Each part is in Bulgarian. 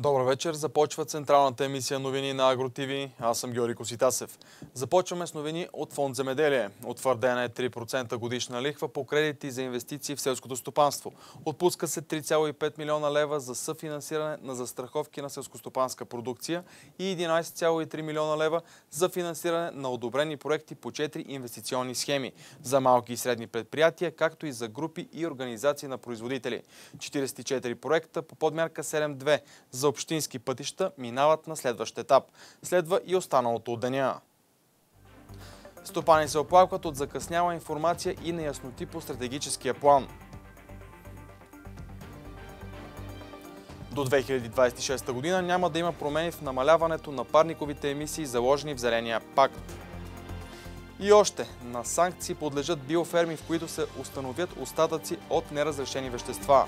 Добър вечер. Започва централната емисия новини на Агро ТВ. Аз съм Георги Коситасев. Започваме с новини от Фонд Земеделие. Утвърдена е 3% годишна лихва по кредити за инвестиции в селското стопанство. Отпуска се 3,5 милиона лева за съфинансиране на застраховки на селскостопанска продукция и 11,3 милиона лева за финансиране на одобрени проекти по 4 инвестиционни схеми за малки и средни предприятия, както и за групи и организации на производители. 44 проекта по подмярка 7.2 за общински пътища минават на следващ етап. Следва и останалото от деня. Стопани се оплакват от закъсняла информация и неясноти по стратегическия план. До 2026 година няма да има промени в намаляването на парниковите емисии, заложени в Зеления пакт. И още, на санкции подлежат биоферми, в които се установят остатъци от неразрешени вещества.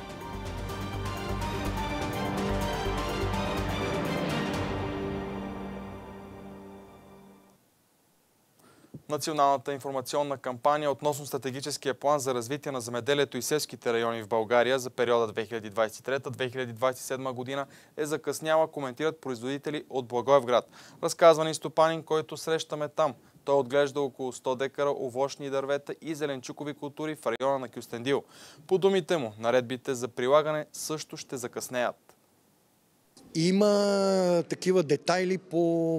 Националната информационна кампания относно стратегическия план за развитие на земеделието и селските райони в България за периода 2023-2027 година е закъсняла, коментират производители от Благоевград. Разказва ни стопанин, който срещаме там. Той отглежда около 100 декара овощни дървета и зеленчукови култури в района на Кюстендил. По думите му, наредбите за прилагане също ще закъснеят. Има такива детайли по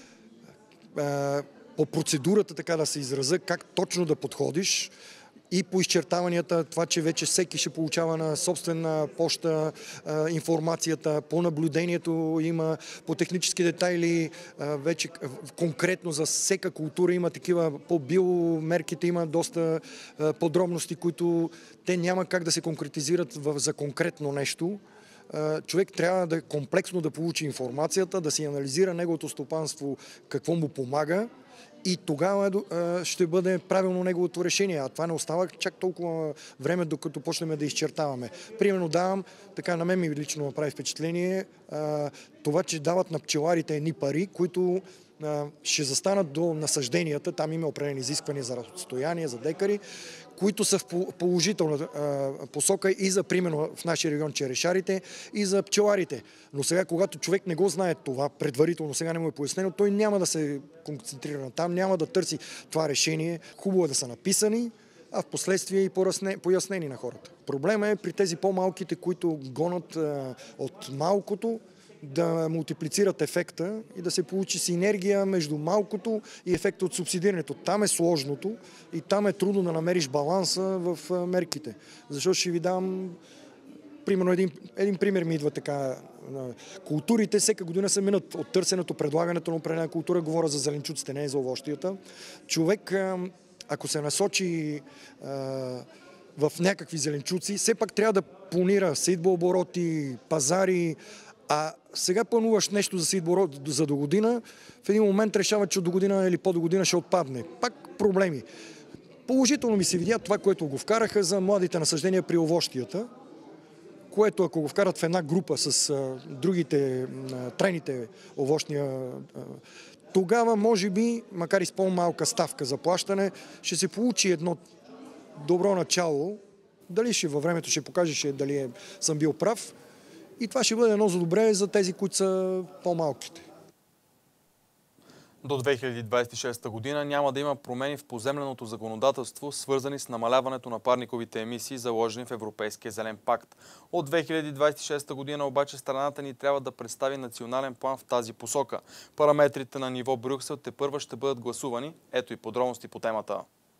процедурата, така да се изразя, как точно да подходиш и по изчертаванията, това, че вече всеки ще получава на собствена поща информацията, по наблюдението има, по технически детайли, вече конкретно за всека култура има такива, по биомерките има доста подробности, които те няма как да се конкретизират за конкретно нещо. Човек трябва да комплексно да получи информацията, да си анализира неговото стопанство, какво му помага, и тогава ще бъде правилно неговото решение. А това не остава чак толкова време, докато почнем да изчертаваме. Примерно давам, така на мен ми лично направи впечатление, това, че дават на пчеларите едни пари, които ще застанат до насъжденията. Там има определени изисквания за разстояние, за декари, които са в положителна посока и за, примерно в нашия регион, черешарите, и за пчеларите. Но сега, когато човек не го знае това предварително, сега не му е пояснено, той няма да се концентрира на там, няма да търси това решение. Хубаво е да са написани, а в последствие и пояснени на хората. Проблема е при тези по-малките, които гонят от малкото, да мултиплицират ефекта и да се получи синергия между малкото и ефекта от субсидирането. Там е сложното и там е трудно да намериш баланса в мерките. Защото ще ви дам, примерно един пример ми идва така. Културите всяка година се минат от търсенето, предлагането на определена култура, говоря за зеленчуците, не за овощията. Човек, ако се насочи в някакви зеленчуци, все пак трябва да планира сейдбообороти, пазари. А сега плануваш нещо за сейдбооборот за до година, в един момент решава, че до година или по-до година ще отпадне. Пак проблеми. Положително ми се видя това, което го вкараха за младите насъждения при овощията, което ако го вкарат в една група с другите трайните овощния, тогава може би, макар и с по-малка ставка за плащане, ще се получи едно добро начало. Дали ще във времето ще покаже дали съм бил прав. И това ще бъде едно за добре за тези, които са по-малките. До 2026 година няма да има промени в поземленото законодателство, свързани с намаляването на парниковите емисии, заложени в Европейския зелен пакт. От 2026 година обаче страната ни трябва да представи национален план в тази посока. Параметрите на ниво Брюксел тепърва ще бъдат гласувани. Ето и подробности по темата.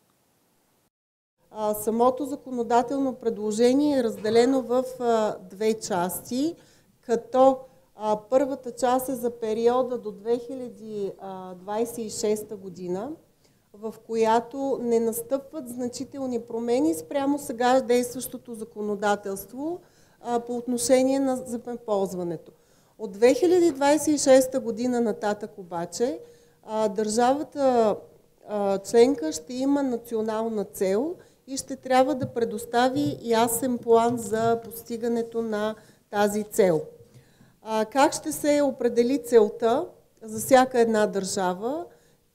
Самото законодателно предложение е разделено в две части, като първата част е за периода до 2026 година, в която не настъпват значителни промени спрямо сега действащото законодателство по отношение на земеползването. От 2026 година нататък обаче държавата членка ще има национална цел и ще трябва да предостави ясен план за постигането на тази цел. Как ще се определи целта за всяка една държава?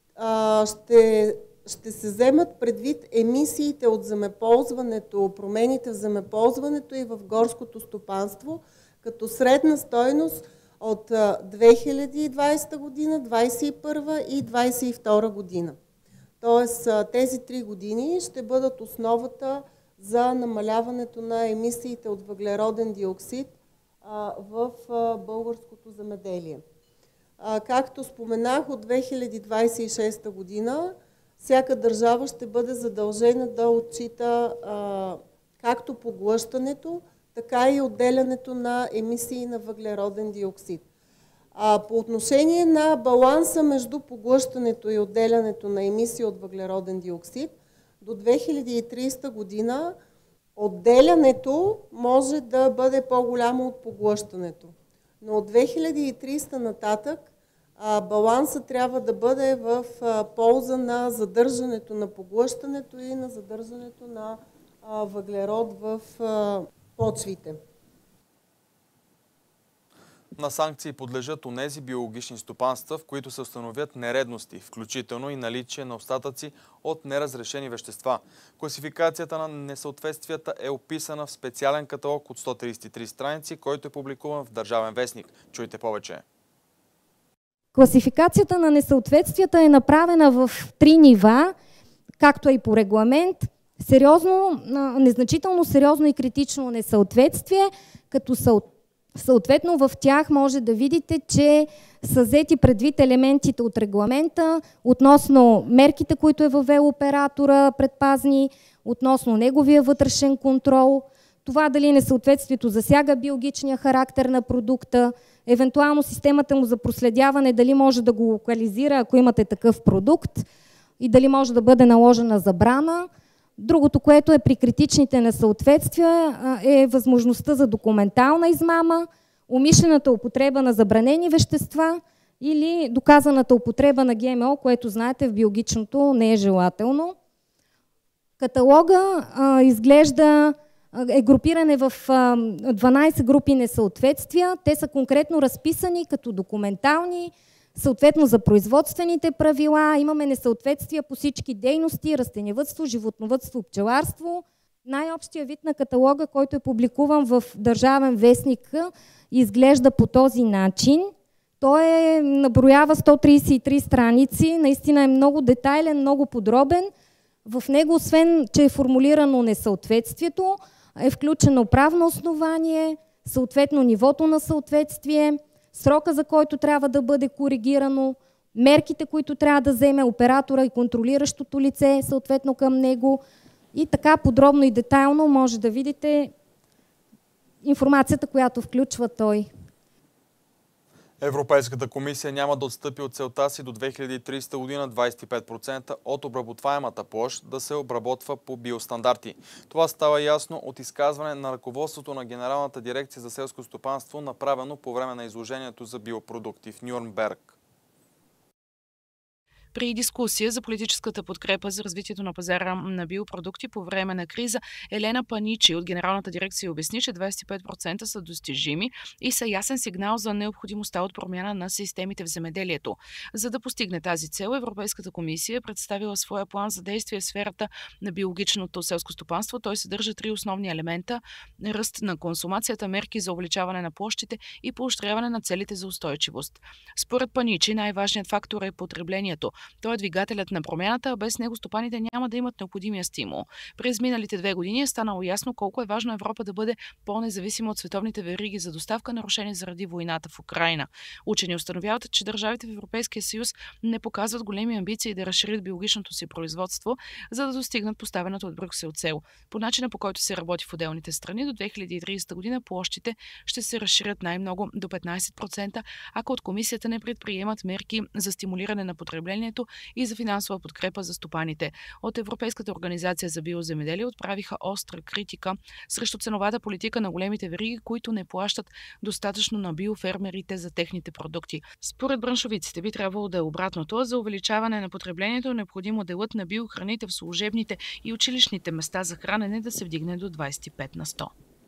Ще се вземат предвид емисиите от земеползването, промените в земеползването и в горското стопанство, като средна стойност от 2020 година, 2021 и 2022 година. Тоест тези 3 години ще бъдат основата за намаляването на емисиите от въглероден диоксид в българското земеделие. Както споменах, от 2026 година всяка държава ще бъде задължена да отчита както поглъщането, така и отделянето на емисии на въглероден диоксид. По отношение на баланса между поглъщането и отделянето на емисии от въглероден диоксид, до 2030 година отделянето може да бъде по-голямо от поглъщането. Но от 2030 нататък балансът трябва да бъде в полза на задържането на поглъщането и на задържането на въглерод в почвите. На санкции подлежат онези биологични стопанства, в които се установят нередности, включително и наличие на остатъци от неразрешени вещества. Класификацията на несъответствията е описана в специален каталог от 133 страници, който е публикуван в Държавен вестник. Чуйте повече. Класификацията на несъответствията е направена в 3 нива, както и по регламент. Незначително сериозно и критично несъответствие, като съответно в тях може да видите, че са взети предвид елементите от регламента относно мерките, които е въвел оператора, предпазни, относно неговия вътрешен контрол, това дали несъответствието засяга биологичния характер на продукта, евентуално системата му за проследяване, дали може да го локализира, ако имате такъв продукт, и дали може да бъде наложена забрана. Другото, което е при критичните несъответствия, е възможността за документална измама, умишлената употреба на забранени вещества или доказаната употреба на ГМО, което знаете в биологичното не е желателно. Каталога е групиране в 12 групи несъответствия. Те са конкретно разписани като документални, съответно за производствените правила. Имаме несъответствия по всички дейности: растениевъдство, животновъдство, пчеларство. Най-общия вид на каталога, който е публикуван в Държавен вестник, изглежда по този начин. Той наброява 133 страници, наистина е много детайлен, много подробен. В него, освен че е формулирано несъответствието, е включено правно основание, съответно нивото на съответствие, срока, за който трябва да бъде коригирано, мерките, които трябва да вземе оператора и контролиращото лице, съответно към него. И така подробно и детайлно може да видите информацията, която включва той. Европейската комисия няма да отстъпи от целта си до 2030 година 25% от обработваемата площ да се обработва по биостандарти. Това става ясно от изказване на ръководството на Генералната дирекция за селско стопанство, направено по време на изложението за биопродукти в Нюрнберг. При дискусия за политическата подкрепа за развитието на пазара на биопродукти по време на криза, Елена Паничи от Генералната дирекция обясни, че 25% са достижими и са ясен сигнал за необходимостта от промяна на системите в земеделието. За да постигне тази цел, Европейската комисия е представила своя план за действие в сферата на биологичното селско стопанство. Той съдържа 3 основни елемента: ръст на консумацията, мерки за увеличаване на площите и поощряване на целите за устойчивост. Според Паничи най-важният фактор е потреблението. Той е двигателят на промяната, а без него стопаните няма да имат необходимия стимул. През миналите 2 години е станало ясно колко е важно Европа да бъде по-независима от световните вериги за доставка, нарушени заради войната в Украйна. Учени установяват, че държавите в Европейския съюз не показват големи амбиции да разширят биологичното си производство, за да достигнат поставената от Брюксел цел. По начина, по който се работи в отделните страни, до 2030 година площите ще се разширят най-много до 15%, ако от комисията не предприемат мерки за стимулиране на потреблението и за финансова подкрепа за стопаните. От Европейската организация за биоземеделие отправиха остра критика срещу ценовата политика на големите вериги, които не плащат достатъчно на биофермерите за техните продукти. Според браншовиците би трябвало да е обратното. За увеличаване на потреблението е необходимо делът на биохраните в служебните и училищните места за хранене да се вдигне до 25%.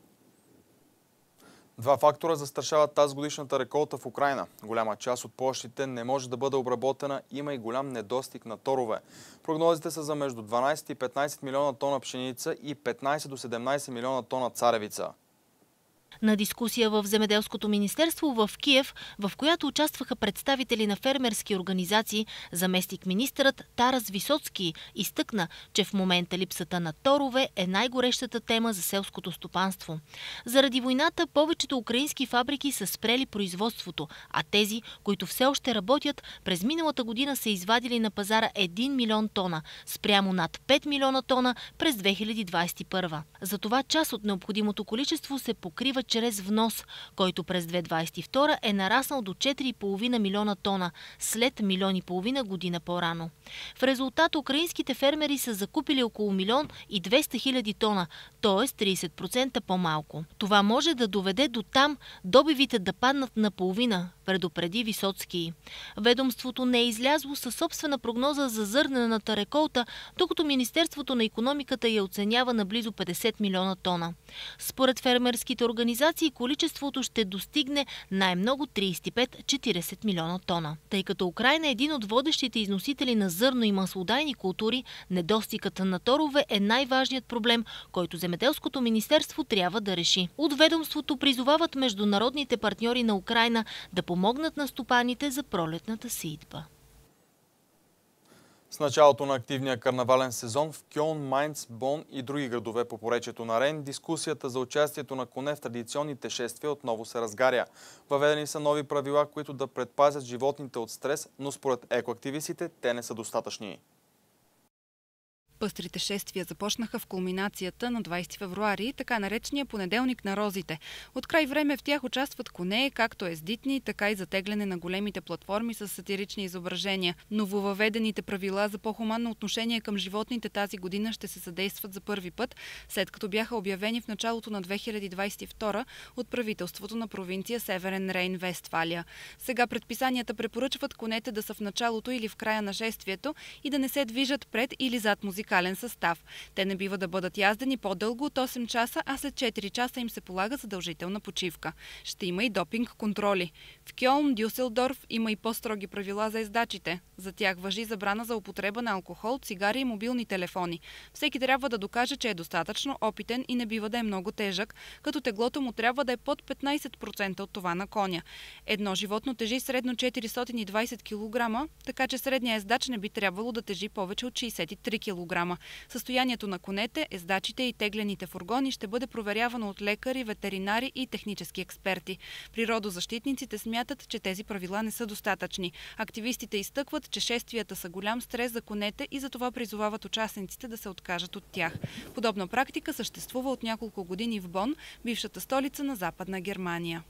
2 фактора застрашават тази годишната реколта в Украйна. Голяма част от площите не може да бъде обработена, има и голям недостиг на торове. Прогнозите са за между 12 и 15 милиона тона пшеница и 15 до 17 милиона тона царевица. На дискусия в Земеделското министерство в Киев, в която участваха представители на фермерски организации, заместник-министърът Тарас Висоцки изтъкна, че в момента липсата на торове е най-горещата тема за селското стопанство. Заради войната повечето украински фабрики са спрели производството, а тези, които все още работят, през миналата година са извадили на пазара 1 милион тона, спрямо над 5 милиона тона през 2021. Затова част от необходимото количество се покрива чрез внос, който през 2022 е нараснал до 4,5 милиона тона, след 1,5 милиона година по-рано. В резултат украинските фермери са закупили около 1 200 000 тона, т.е. 30% по-малко. Това може да доведе до там добивите да паднат наполовина, предупреди Висоцки. Ведомството не е излязло със собствена прогноза за зърнената реколта, докато Министерството на икономиката я оценява на близо 50 милиона тона. Според фермерските организации количеството ще достигне най-много 35-40 милиона тона. Тъй като Украйна е един от водещите износители на зърно и маслодайни култури, недостигът на торове е най-важният проблем, който Земеделското министерство трябва да реши. От ведомството призовават международните партньори на Украйна да помогнат на стопаните за пролетната сеитба. С началото на активния карнавален сезон в Кьолн, Майнц, Бон и други градове по поречието на Рейн, дискусията за участието на коне в традиционните шествия отново се разгаря. Въведени са нови правила, които да предпазят животните от стрес, но според екоактивистите те не са достатъчни. Пъстрите шествия започнаха в кулминацията на 20 февруари, така наречения понеделник на розите. От край време в тях участват коне, както ездитни, така и затегляне на големите платформи с сатирични изображения. Нововъведените правила за по-хуманно отношение към животните тази година ще се съдействат за първи път, след като бяха обявени в началото на 2022 от правителството на провинция Северен Рейн-Вестфалия. Сега предписанията препоръчват конете да са в началото или в края на шествието и да не се движат пред или зад музикален състав. Те не бива да бъдат яздени по-дълго от 8 часа, а след 4 часа им се полага задължителна почивка. Ще има и допинг контроли. В Кьолн, Дюселдорф има и по-строги правила за ездачите. За тях важи забрана за употреба на алкохол, цигари и мобилни телефони. Всеки трябва да докаже, че е достатъчно опитен и не бива да е много тежък, като теглото му трябва да е под 15% от това на коня. Едно животно тежи средно 420 кг, така че средният ездач не би трябвало да тежи повече от 63 кг. Състоянието на конете, ездачите и теглените фургони ще бъде проверявано от лекари, ветеринари и технически експерти. Природозащитниците смятат, че тези правила не са достатъчни. Активистите изтъкват, че шествията са голям стрес за конете и затова призовават участниците да се откажат от тях. Подобна практика съществува от няколко години в Бон, бившата столица на Западна Германия.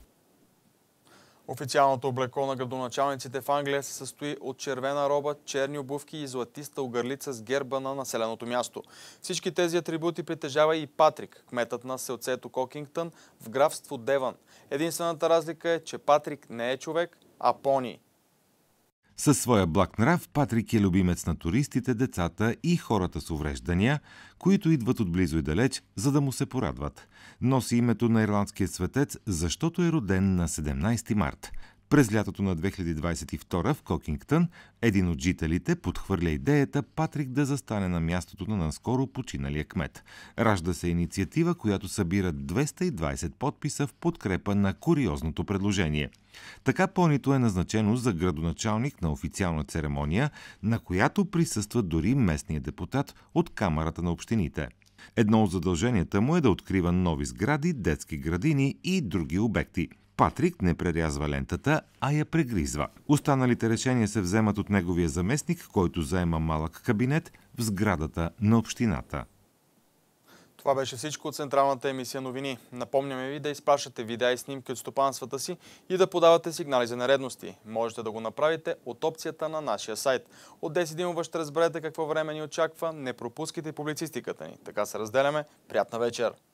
Официалното облекло на градоначалниците в Англия се състои от червена роба, черни обувки и златиста огърлица с герба на населеното място. Всички тези атрибути притежава и Патрик, кметът на селцето Кокингтън в графство Девън. Единствената разлика е, че Патрик не е човек, а пони. Със своя благ нрав Патрик е любимец на туристите, децата и хората с увреждания, които идват отблизо и далеч, за да му се порадват. Носи името на ирландския светец, защото е роден на 17 март. През лятото на 2022 в Кокингтън един от жителите подхвърля идеята Патрик да застане на мястото на наскоро починалия кмет. Ражда се инициатива, която събира 220 подписа в подкрепа на куриозното предложение. Така понито е назначено за градоначалник на официална церемония, на която присъства дори местният депутат от Камарата на общините. Едно от задълженията му е да открива нови сгради, детски градини и други обекти. Патрик не прерязва лентата, а я прегризва. Останалите решения се вземат от неговия заместник, който заема малък кабинет в сградата на общината. Това беше всичко от централната емисия новини. Напомняме ви да изпращате видеа и снимки от стопанствата си и да подавате сигнали за нередности. Можете да го направите от опцията на нашия сайт. От 10 димова ще разберете какво време ни очаква. Не пропускайте публицистиката ни. Така се разделяме. Приятна вечер!